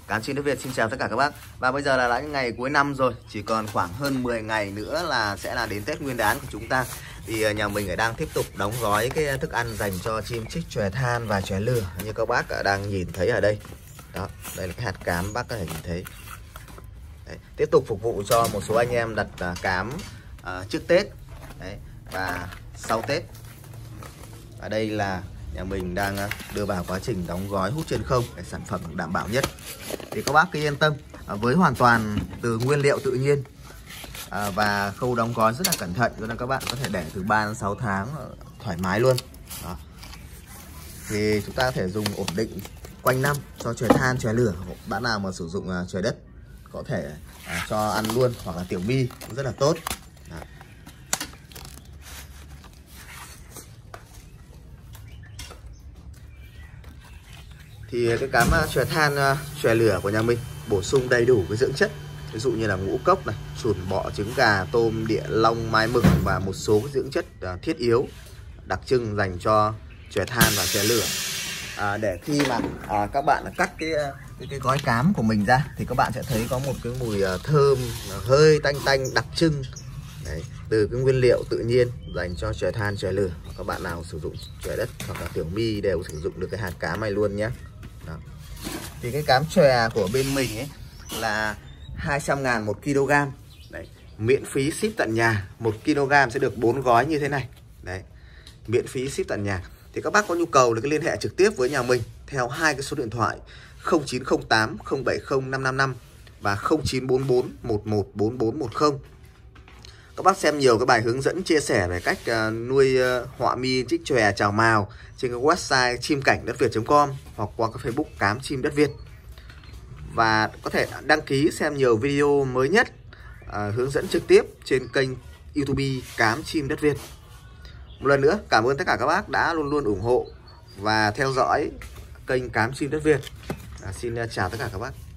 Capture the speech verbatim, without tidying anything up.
Cám chim đất Việt xin chào tất cả các bác. Và bây giờ là đã ngày cuối năm rồi, chỉ còn khoảng hơn mười ngày nữa là sẽ là đến Tết Nguyên đán của chúng ta. Thì nhà mình đang tiếp tục đóng gói cái thức ăn dành cho chim chích chòe than và chòe lửa như các bác đang nhìn thấy ở đây. Đó, đây là cái hạt cám bác có thể nhìn thấy. Đấy, tiếp tục phục vụ cho một số anh em đặt cám uh, trước Tết. Đấy, và sau Tết. Ở đây là nhà mình đang đưa vào quá trình đóng gói hút chân không để sản phẩm đảm bảo nhất. Thì các bác cứ yên tâm, với hoàn toàn từ nguyên liệu tự nhiên và khâu đóng gói rất là cẩn thận, cho nên các bạn có thể để từ ba đến sáu tháng thoải mái luôn. Đó. Thì chúng ta có thể dùng ổn định quanh năm cho chòe than, chòe lửa. Bạn nào mà sử dụng chòe đất có thể cho ăn luôn, hoặc là tiểu bi cũng rất là tốt. Đó. Thì cái cám chòe than, chòe lửa của nhà mình bổ sung đầy đủ cái dưỡng chất, ví dụ như là ngũ cốc này, chùn bọ, trứng gà, tôm, địa long, mai mực và một số cái dưỡng chất thiết yếu đặc trưng dành cho chòe than và chòe lửa. À, để khi mà à, các bạn cắt cái, cái cái gói cám của mình ra thì các bạn sẽ thấy có một cái mùi thơm hơi tanh tanh đặc trưng. Đấy, từ cái nguyên liệu tự nhiên dành cho chòe than, chòe lửa. Các bạn nào sử dụng chòe đất hoặc là tiểu mi đều sử dụng được cái hạt cám này luôn nhé. Đó. Thì cái cám chòe của bên mình ấy là hai trăm ngàn một ki lô gam. Đấy, miễn phí ship tận nhà. Một ki lô gam sẽ được bốn gói như thế này. Đấy, miễn phí ship tận nhà. Thì các bác có nhu cầu thì cứ liên hệ trực tiếp với nhà mình theo hai cái số điện thoại không chín không tám không bảy không năm năm năm và không chín bốn bốn một một bốn bốn một không. Các bác xem nhiều cái bài hướng dẫn chia sẻ về cách uh, nuôi uh, họa mi chích chòe chào mào trên cái website chim cảnh đất việt chấm com hoặc qua cái Facebook Cám Chim Đất Việt. Và có thể đăng ký xem nhiều video mới nhất uh, hướng dẫn trực tiếp trên kênh YouTube Cám Chim Đất Việt. Một lần nữa cảm ơn tất cả các bác đã luôn luôn ủng hộ và theo dõi kênh Cám Chim Đất Việt. À, xin chào tất cả các bác.